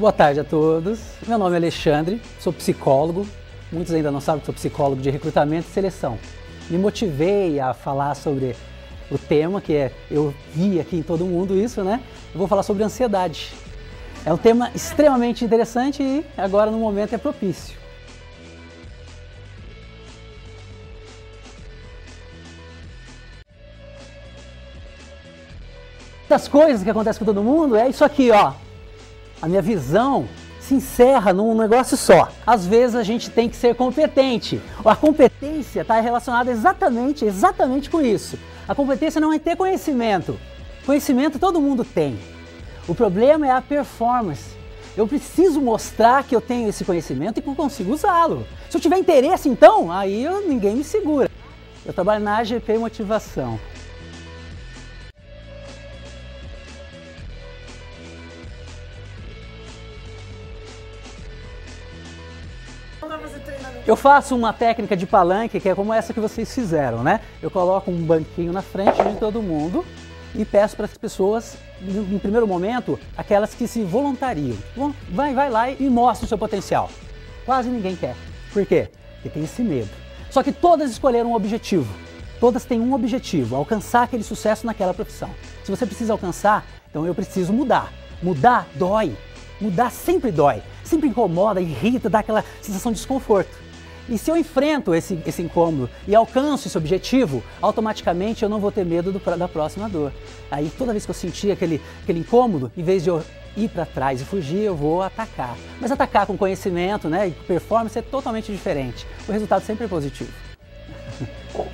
Boa tarde a todos. Meu nome é Alexandre, sou psicólogo. Muitos ainda não sabem que sou psicólogo de recrutamento e seleção. Me motivei a falar sobre o tema, eu vi aqui em todo mundo isso, né? Eu vou falar sobre ansiedade. É um tema extremamente interessante e agora no momento é propício. Das coisas que acontecem com todo mundo é isso aqui, ó. A minha visão se encerra num negócio só. Às vezes a gente tem que ser competente. A competência está relacionada exatamente com isso. A competência não é ter conhecimento. Conhecimento todo mundo tem. O problema é a performance. Eu preciso mostrar que eu tenho esse conhecimento e que eu consigo usá-lo. Se eu tiver interesse, então, aí ninguém me segura. Eu trabalho na AGP Motivação. Eu faço uma técnica de palanque que é como essa que vocês fizeram, né? Eu coloco um banquinho na frente de todo mundo e peço para as pessoas, no primeiro momento, aquelas que se voluntariam. Bom, vai lá e mostra o seu potencial. Quase ninguém quer. Por quê? Porque tem esse medo. Só que todas escolheram um objetivo. Todas têm um objetivo, alcançar aquele sucesso naquela profissão. Se você precisa alcançar, então eu preciso mudar. Mudar dói. Mudar sempre dói. Sempre incomoda, irrita, dá aquela sensação de desconforto. E se eu enfrento esse incômodo e alcanço esse objetivo, automaticamente eu não vou ter medo da próxima dor. Aí toda vez que eu sentir aquele incômodo, em vez de eu ir para trás e fugir, eu vou atacar. Mas atacar com conhecimento, né, e performance é totalmente diferente. O resultado sempre é positivo.